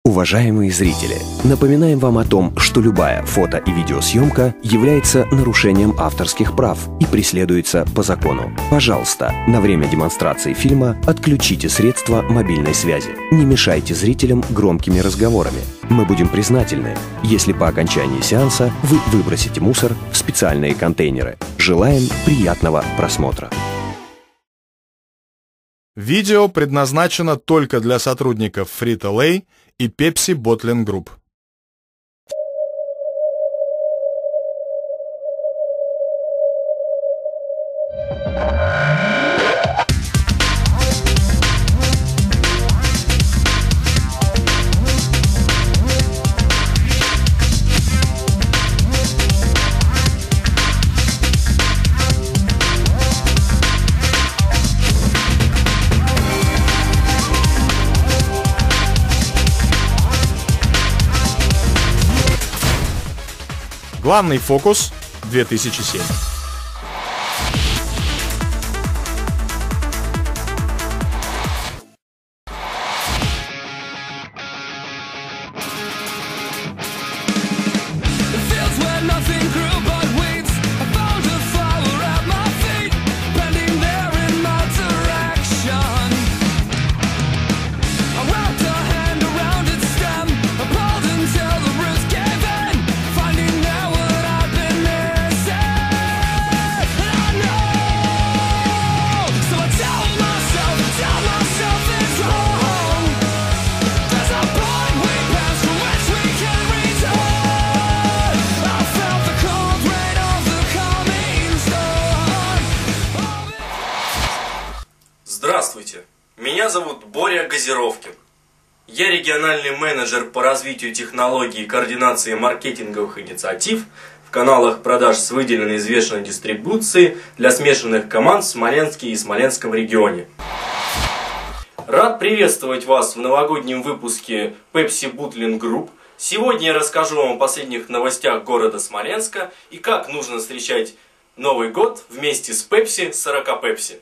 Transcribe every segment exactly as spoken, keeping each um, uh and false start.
Уважаемые зрители, напоминаем вам о том, что любая фото- и видеосъемка является нарушением авторских прав и преследуется по закону. Пожалуйста, на время демонстрации фильма отключите средства мобильной связи. Не мешайте зрителям громкими разговорами. Мы будем признательны, если по окончании сеанса вы выбросите мусор в специальные контейнеры. Желаем приятного просмотра. Видео предназначено только для сотрудников Frito-Lay и Pepsi Bottling Group. Главный фокус две тысячи семь. Здравствуйте, меня зовут Боря Газировкин. Я региональный менеджер по развитию технологий и координации маркетинговых инициатив в каналах продаж с выделенной известной дистрибуцией для смешанных команд в Смоленске и Смоленском регионе. Рад приветствовать вас в новогоднем выпуске Pepsi Bottling Group. Сегодня я расскажу вам о последних новостях города Смоленска и как нужно встречать Новый год вместе с Pepsi сорок Pepsi.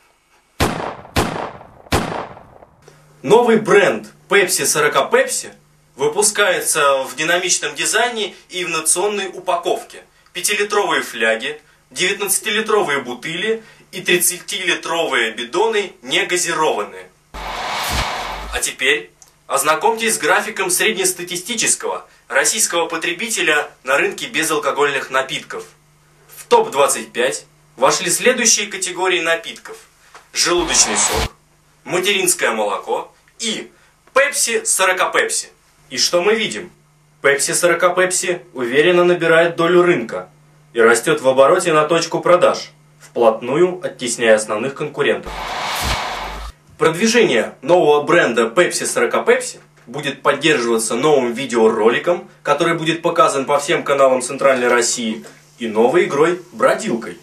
Новый бренд Pepsi сорок Pepsi выпускается в динамичном дизайне и инновационной упаковке. пятилитровые фляги, девятнадцатилитровые бутыли и тридцатилитровые бидоны негазированные. А теперь ознакомьтесь с графиком среднестатистического российского потребителя на рынке безалкогольных напитков. В топ двадцать пять вошли следующие категории напитков: желудочный сок, материнское молоко и Pepsi сорок Pepsi. И что мы видим? Pepsi сорок Pepsi уверенно набирает долю рынка и растет в обороте на точку продаж, вплотную оттесняя основных конкурентов. Продвижение нового бренда Pepsi сорок Pepsi будет поддерживаться новым видеороликом, который будет показан по всем каналам Центральной России, и новой игрой «Бродилкой».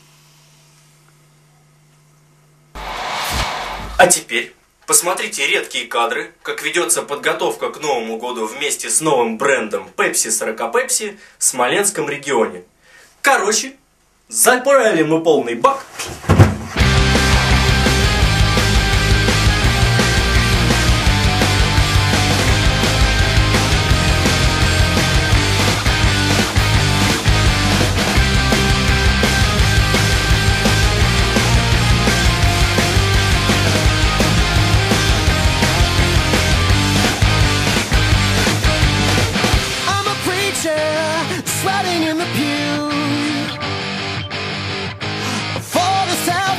А теперь посмотрите редкие кадры, как ведется подготовка к Новому году вместе с новым брендом Pepsi сорок Pepsi в Смоленском регионе. Короче, заправили мы полный бак. Sweating in the pew for the sound.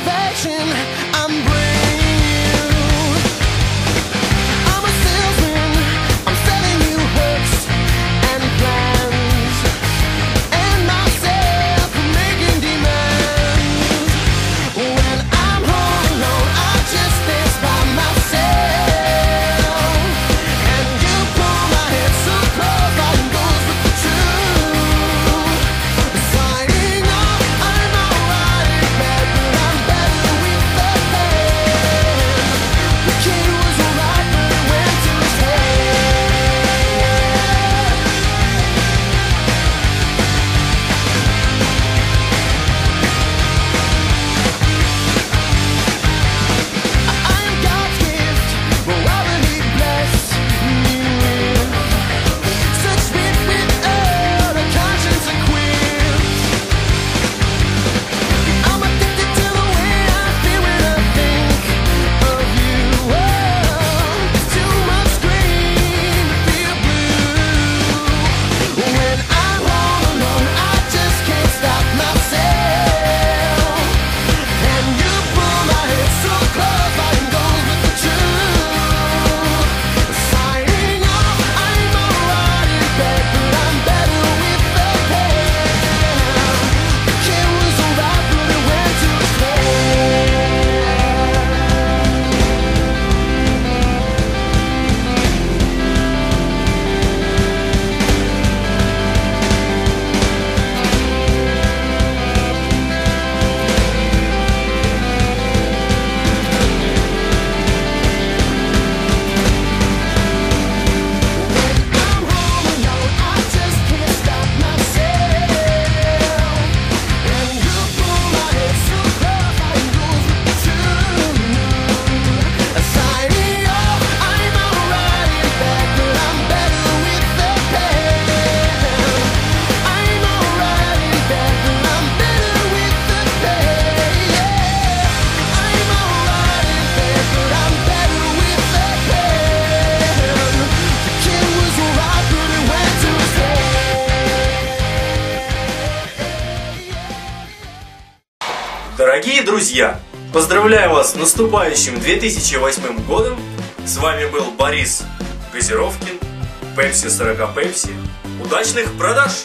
Дорогие друзья, поздравляю вас с наступающим две тысячи восьмым годом. С вами был Борис Газировкин, Пепси сорок Пепси. Удачных продаж!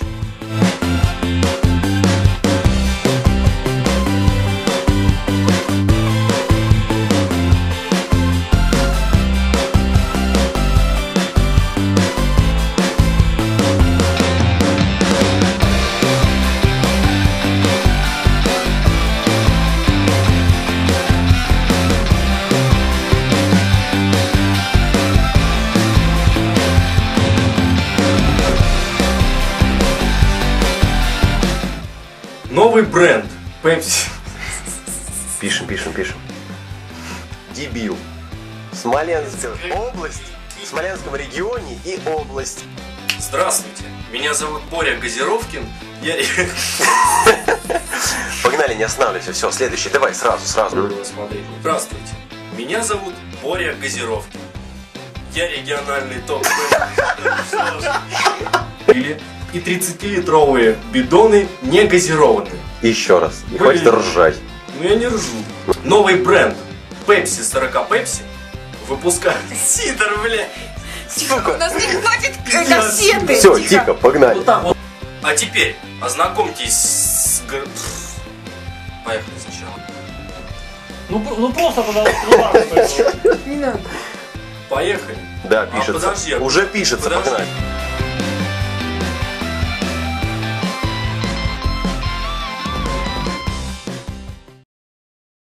Новый бренд Пепси. Пишем, пишем, пишем. Дебил. Смоленская область, в Смоленском регионе и область. Здравствуйте, меня зовут Боря Газировкин. Я... Погнали, не останавливайся. Все, следующий. Давай, сразу, сразу. Смотрите. Здравствуйте, меня зовут Боря Газировкин. Я региональный топ. Или и тридцатилитровые бидоны не газированные. Еще раз. Не Блин. Хватит ржать. Ну я не ржу. Новый бренд Пепси сорок Пепси выпускает сидор, блядь. Сука. У нас не хватит кассеты. Все, тихо, погнали. Вот так вот. А теперь ознакомьтесь с... г- Поехали сначала. Ну, про- ну просто тогда. Не надо. Поехали. Да, А, пишется. подожди, Уже пишется, подожди. погнали.